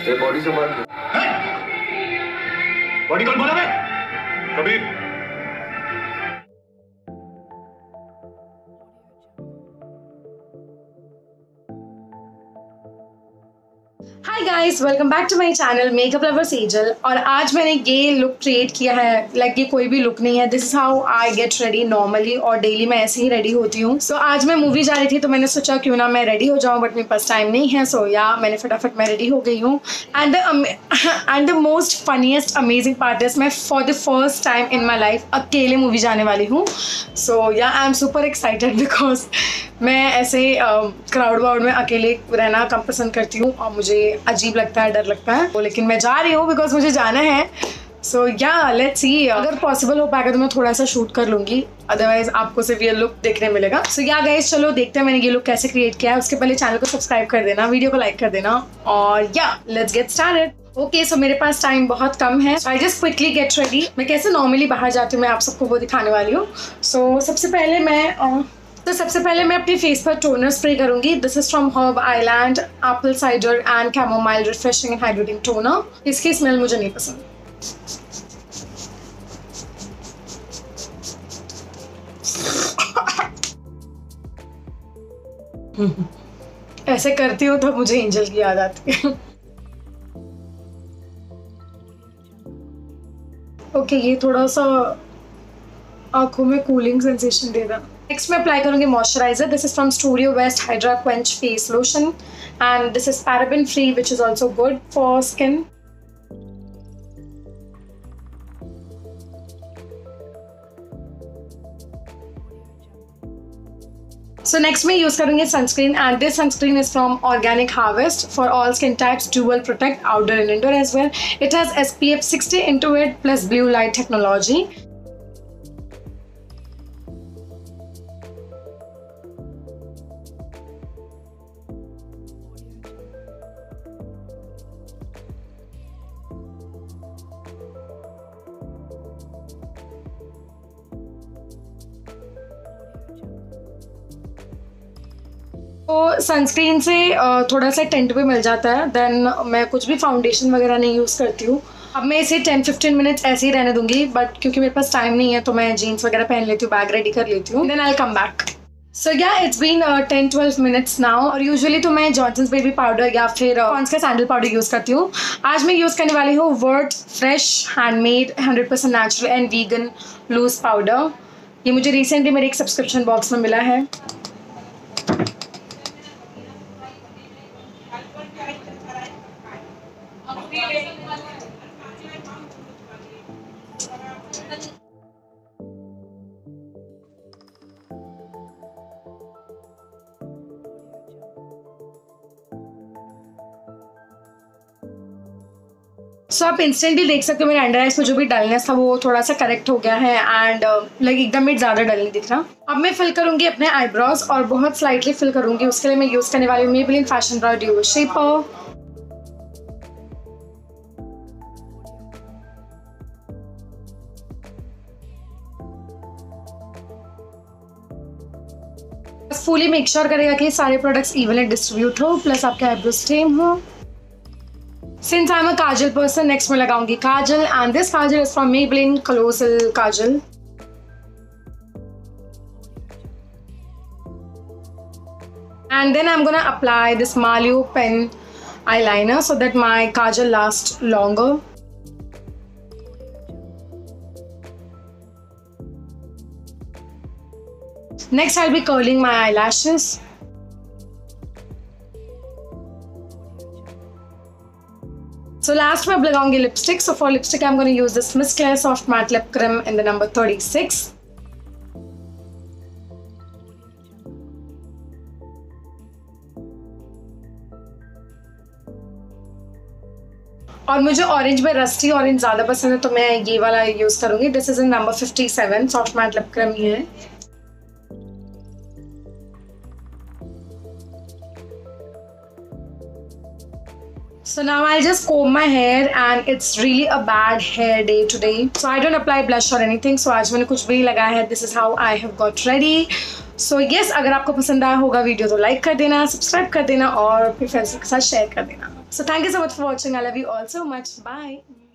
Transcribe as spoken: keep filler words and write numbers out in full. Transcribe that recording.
ये बॉडी संभाल के। बॉडी कौन बोला मैं? Kabir. Hi guys, welcome back to my channel makeup lover Sejal. और आज मैंने ये लुक क्रिएट किया है। लाइक ये कोई भी लुक नहीं है, this is how I get ready normally, और डेली मैं ऐसे ही रेडी होती हूँ। सो so, आज मैं मूवी जा रही थी तो मैंने सोचा क्यों ना मैं रेडी हो जाऊँ, बट मेरे पास टाइम नहीं है। सो so, या yeah, मैंने फटाफट मैं रेडी हो गई हूँ। And and the most funniest amazing part is मैं for the first time in my life अकेले मूवी जाने वाली हूँ। So yeah I am super excited because मैं ऐसे क्राउड वाउड में अकेले रहना कम पसंद करती हूँ और मुझे अजीब लगता है, डर लगता है। तो लेकिन मैं जा रही हूँ बिकॉज मुझे जाना है। सो या लेट्स सी, अगर पॉसिबल हो पाएगा तो मैं थोड़ा सा शूट कर लूँगी, अदरवाइज आपको सिर्फ ये लुक देखने मिलेगा। सो या गाइस, चलो देखते हैं मैंने ये लुक कैसे क्रिएट किया है। उसके पहले चैनल को सब्सक्राइब कर देना, वीडियो को लाइक कर देना, और yeah let's get started. Okay, so मेरे पास टाइम बहुत कम है, so I just quickly get ready. मैं कैसे नॉर्मली बाहर जाती हूँ मैं आप सबको वो दिखाने वाली हूँ। सो so, सबसे पहले मैं uh, तो सबसे पहले मैं अपने फेस पर टोनर स्प्रे करूंगी। This is from Herb Island apple cider and chamomile refreshing and hydrating toner. इसकी स्मेल मुझे नहीं पसंद। ऐसे करती हूँ तो मुझे एंजल की याद आती है। ओके okay, ये थोड़ा सा आंखों में कूलिंग सेंसेशन दे रहा। नेक्स्ट मैं अप्लाई करूंगी moisturiser. This is from Studio West Hydra Quench face lotion and this is paraben free which is also good for skin. So next मैं यूज करूंगी sunscreen and this sunscreen is from Organic Harvest for all skin types, dual protect outdoor and indoor as well. It has S P F sixty into it plus blue light technology. तो sunscreen से थोड़ा सा tent भी मिल जाता है। Then मैं कुछ भी फाउंडेशन वगैरह नहीं यूज़ करती हूँ। अब मैं इसे टेन फिफ्टीन मिनट्स ऐसे ही रहने दूंगी, बट क्योंकि मेरे पास टाइम नहीं है तो मैं जीन्स वगैरह पहन लेती हूँ, बैग रेडी कर लेती हूँ, then I come back. So yeah it's been ten twelve minutes now. और यूजुअली तो मैं जॉनसन्स बेबी पाउडर या फिर पॉन्ड्स का सैंडल पाउडर यूज़ करती हूँ। आज मैं यूज़ करने वाली हूँ worth fresh handmade hundred percent natural and vegan loose powder. ये मुझे रिसेंटली मेरे एक सब्सक्रिप्शन बॉक्स में मिला है। सो so, आप इंस्टेंटली देख सकते हो मेरे अंडर आइज में जो भी डलनेस था वो थोड़ा सा करेक्ट हो गया है एंड लाइक एकदम ही ज़्यादा डल नहीं दिख रहा। अब मैं फिल करूंगी अपने आईब्रोज और बहुत स्लाइटली फिल करूंगी। उसके लिए मैं यूज़ करने वाली हूँ Maybelline fashion brow dew shaper. Fully make sure करेगा कि सारे प्रोडक्ट्स इवनली डिस्ट्रीब्यूट हो, प्लस आपके आईब्रोज सेम हो। Since I'm a kajal person, next मैं लगाऊंगी काजल and this kajal is from Maybelline Colossal Kajal. And then I'm gonna apply this Malio pen eyeliner so that my kajal lasts longer. Next I'll be curling my eyelashes. So last मैं अब लगाऊंगी lipstick. So for lipstick I'm going to use this Miss Claire Soft Matte Lip Cream in the number thirty-six. और मुझे orange में rusty orange ज़्यादा पसंद है तो मैं ये वाला यूज़ करूँगी। This is in number fifty seven soft matte lip cream ही है। So now I'll just comb my hair and it's really a bad hair day today. So I don't apply blush or anything. So आज मैंने कुछ भी नहीं लगाया है. This is how I have got ready. So so, yes yes, अगर आपको पसंद आया होगा वीडियो तो लाइक कर देना, सब्सक्राइब कर देना और फिर फ्रेंड्स के साथ शेयर कर देना. So thank you so much for watching. I love you all so much. Bye.